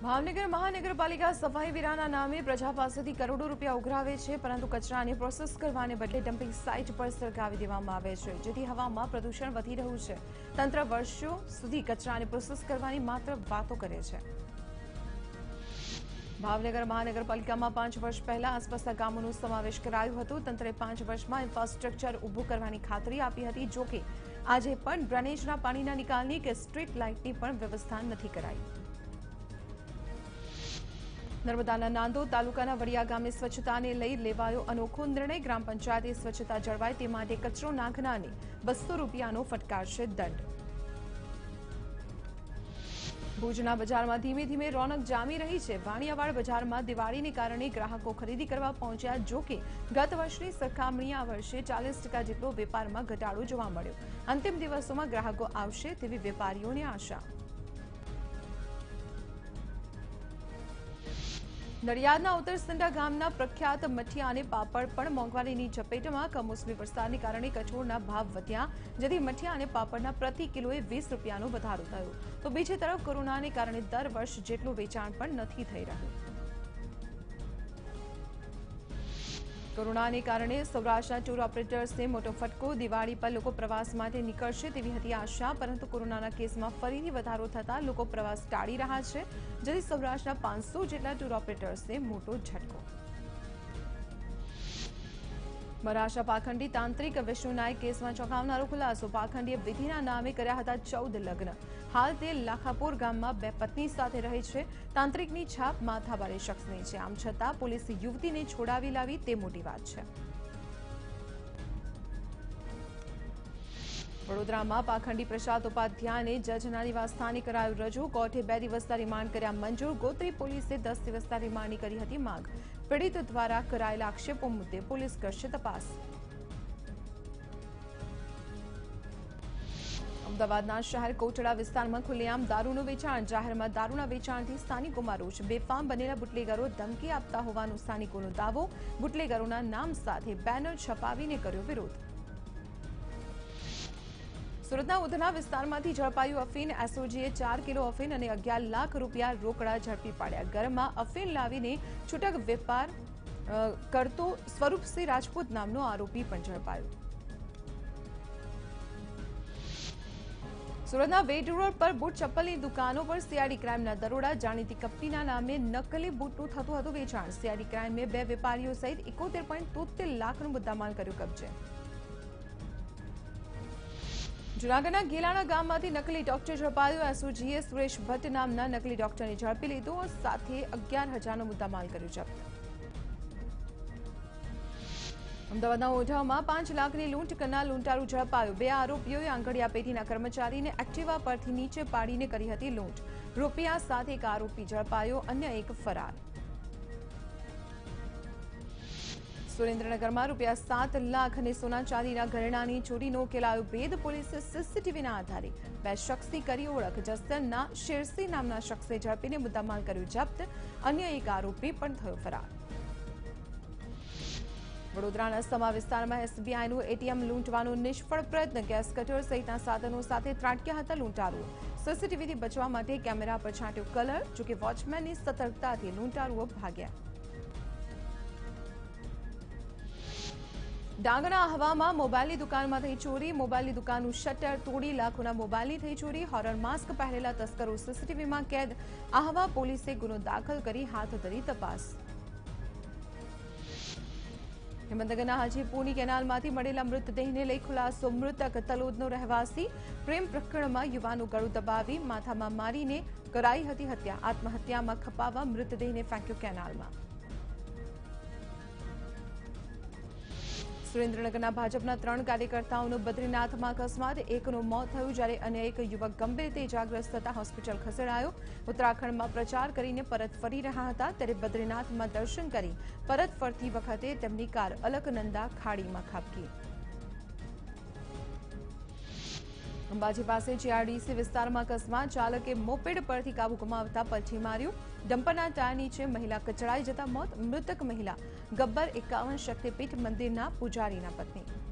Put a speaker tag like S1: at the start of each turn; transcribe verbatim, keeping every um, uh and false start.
S1: ભાવનગર મહાનગરપાલિકા સફાઈ વીરાના નામે પ્રજા પાસેથી કરોડો રૂપિયા ઉઘરાવે છે, પરંતુ કચરાને પ્રોસેસ કરવાને બદલે ડમ્પિંગ સાઇટ પર સળગાવી દેવામાં આવે છે, જેથી હવામાં પ્રદૂષણ વધી રહ્યું છે। તંત્ર વર્ષો સુધી કચરાને પ્રોસેસ કરવાની માત્ર વાતો કરે છે। ભાવનગર મહાનગરપાલિકામાં પાંચ વર્ષ પહેલા આસપાસના ગામોનો સમાવેશ કરાયો હતો। તંત્રે પાંચ વર્ષમાં ઇન્ફ્રાસ્ટ્રક્ચર ઊભું કરવાની ખાતરી આપી હતી, જો કે આજે પણ ડ્રેનેજના પાણીના નિકાલની કે સ્ટ્રીટ લાઇટની પણ વ્યવસ્થા નથી કરાઈ। નર્મદાના નાંદોદ તાલુકાના વડિયા ગામે સ્વચ્છતાને લઈ લેવાયો અનોખો નિર્ણય। ગ્રામ પંચાયતે સ્વચ્છતા જળવાય તે માટે કચરો નાખનારને બસો રૂપિયાનો ફટકારશે દંડ। ભુજના બજારમાં ધીમે ધીમે રોનક જામી રહી છે। વાણિયાવાડ બજારમાં દિવાળીને કારણે ગ્રાહકો ખરીદી કરવા પહોંચ્યા, જો કે ગત વર્ષની સરખામણીએ આ વર્ષે ચાલીસ ટકા જેટલો વેપારમાં ઘટાડો જોવા મળ્યો। અંતિમ દિવસોમાં ગ્રાહકો આવશે તેવી વેપારીઓની આશા। નડિયાદના ઉત્તરસંડા ગામના પ્રખ્યાત મઠિયા અને પાપડ પણ મોંઘવારીની ઝપેટમાં। કમોસમી વરસાદને કારણે કઠોળના ભાવ વધ્યા, જેથી મઠિયા અને પાપડના પ્રતિ કિલોએ વીસ રૂપિયાનો વધારો થયો, તો બીજી તરફ કોરોનાને કારણે દર વર્ષ જેટલું વેચાણ પણ નથી થઈ રહ્યું। કોરોનાને કારણે સૌરાષ્ટ્રના ટૂર ઓપરેટર્સને મોટો ફટકો। દિવાળી પર લોકો પ્રવાસ માટે નીકળશે તેવી હતી આશા, પરંતુ કોરોનાના કેસમાં ફરીથી વધારો થતા લોકો પ્રવાસ ટાળી રહ્યા છે, જેથી સૌરાષ્ટ્રના પાંચસો જેટલા ટૂર ઓપરેટર્સને મોટો ઝટકો। મરાઠા પાખંડી તાંત્રિક વિષ્ણુનાયક કેસમાં ચોંકાવનારો ખુલાસો। પાખંડીએ વિધિના નામે કર્યા હતા ચૌદ લગ્ન। હાલ તે લાખાપુર ગામમાં બે પત્ની સાથે રહે છે। તાંત્રિકની છાપ માથાભારે શખ્સની છે, આમ છતાં પોલીસે યુવતીને છોડાવી લાવી તે મોટી વાત છે। વડોદરામાં પાખંડી પ્રસાદ ઉપાધ્યાયને જજના નિવાસસ્થાને કરાયું રજૂ। કોર્ટે બે દિવસના રિમાન્ડ કર્યા મંજૂર। ગોત્રી પોલીસે દસ દિવસના રિમાન્ડની કરી હતી માંગ। પીડિત દ્વારા કરાયેલા આક્ષેપો મુદ્દે પોલીસ કરશે તપાસ। અમદાવાદના શહેર કોટડા વિસ્તારમાં ખુલ્લેઆમ દારૂનું વેચાણ। જાહેરમાં દારૂના વેચાણથી સ્થાનિકોમાં રોષ। બેફામ બનેલા બુટલેગરો ધમકી આપતા હોવાનો સ્થાનિકોનો દાવો। બુટલેગરોના નામ સાથે બેનર છપાવીને કર્યો વિરોધ। સુરતના ઉધના વિસ્તારમાંથી ઝડપાયું અફીણ। એસઓજીએ ચાર કિલો અફીણ અને અગિયાર લાખ રૂપિયા રોકડા ઝડપી પાડ્યા। ઘરમાં અફીણ લાવીને છૂટક વેપાર કરતો સ્વરૂપસિંહ રાજપૂત નામનો આરોપી પણ ઝડપાયો। સુરતના વેડ રોડ પર બૂટ ચપ્પલની દુકાનો પર સીઆઈડી ક્રાઇમના દરોડા। જાણીતી કંપનીના નામે નકલી બૂટનું થતું હતું વેચાણ। સીઆઈડી ક્રાઇમે બે વેપારીઓ સહિત એકોતેર પોઈન્ટ તોતેર લાખનો મુદ્દામાલ કર્યો કબજે। જૂનાગઢના ગેલાણા ગામમાંથી નકલી ડોક્ટર ઝડપાયો। એસઓજીએ સુરેશ ભટ્ટ નામના નકલી ડોક્ટરને ઝડપી લીધો, સાથે અગિયાર હજારનો મુદ્દામાલ કર્યો જપ્ત। અમદાવાદના ઓઢામાં પાંચ લાખની લૂંટ કરનાર લૂંટારૂ ઝડપાયો। બે આરોપીઓએ આંગડિયા પેઢીના કર્મચારીને એક્ટિવા પરથી નીચે પાડીને કરી હતી લૂંટ। રૂપિયા સાથે એક આરોપી ઝડપાયો, અન્ય એક ફરાર। સુરેન્દ્રનગરમાં રૂપિયા સાત લાખ અને સોના ચાંદીના ઘરેણાની ચોરીનો ઉકેલાયો ભેદ। પોલીસે સીસીટીવીના આધારે બે શખ્સની કરી ઓળખ। જસદણના શેરસિંહ નામના શખ્સે ઝડપીને મુદ્દામાલ કર્યો જપ્ત, અન્ય એક આરોપી પણ થયો ફરાર। વડોદરાના સમા વિસ્તારમાં એસબીઆઈનું એટીએમ લૂંટવાનો નિષ્ફળ પ્રયત્ન। ગેસ કટર સહિતના સાધનો સાથે ત્રાટક્યા હતા લૂંટારુઓ। સીસીટીવીથી બચવા માટે કેમેરા પર છાંટ્યો કલર, જોકે વોચમેનની સતર્કતાથી લૂંટારુઓ ભાગ્યા। ડાંગના આહવામાં મોબાઈલની દુકાનમાં થઈ ચોરી। મોબાઈલની દુકાનનું શટર તોડી લાખોના મોબાઈલની થઈ ચોરી। હોરર માસ્ક પહેરેલા તસ્કરો સીસીટીવીમાં કેદ। આહવા પોલીસે ગુનો દાખલ કરી હાથ ધરી તપાસ। હિંમતનગરના હાજીપુરની કેનાલમાંથી મળેલા મૃતદેહને લઈ ખુલાસો। મૃતક તલોદનો રહેવાસી। પ્રેમ પ્રકરણમાં યુવાનનું ગળું દબાવી માથામાં મારીને કરાઈ હતી હત્યા। આત્મહત્યામાં ખપાવવા મૃતદેહને ફેંક્યો કેનાલમાં। સુરેન્દ્રનગરના ભાજપના ત્રણ કાર્યકર્તાઓનો બદ્રીનાથમાં અકસ્માત। એકનું મોત થયું, જ્યારે અન્ય એક યુવક ગંભીર રીતે ઇજાગ્રસ્ત થતા હોસ્પિટલ ખસેડાયો। ઉત્તરાખંડમાં પ્રચાર કરીને પરત ફરી રહ્યા હતા, ત્યારે બદ્રીનાથમાં દર્શન કરી પરત ફરતી વખતે તેમની કાર અલકનંદા ખાડીમાં ખાબકી। અંબાજી પાસે જીઆરડીસી વિસ્તારમાં અકસ્માત। ચાલકે મોપેડ પરથી કાબુ ગુમાવતા પલટી માર્યું। ડમ્પરના ટાયર નીચે મહિલા કચડાઈ જતા મોત। મૃતક મહિલા ગબ્બર એકાવન શક્તિપીઠ મંદિરના પૂજારીના પત્ની।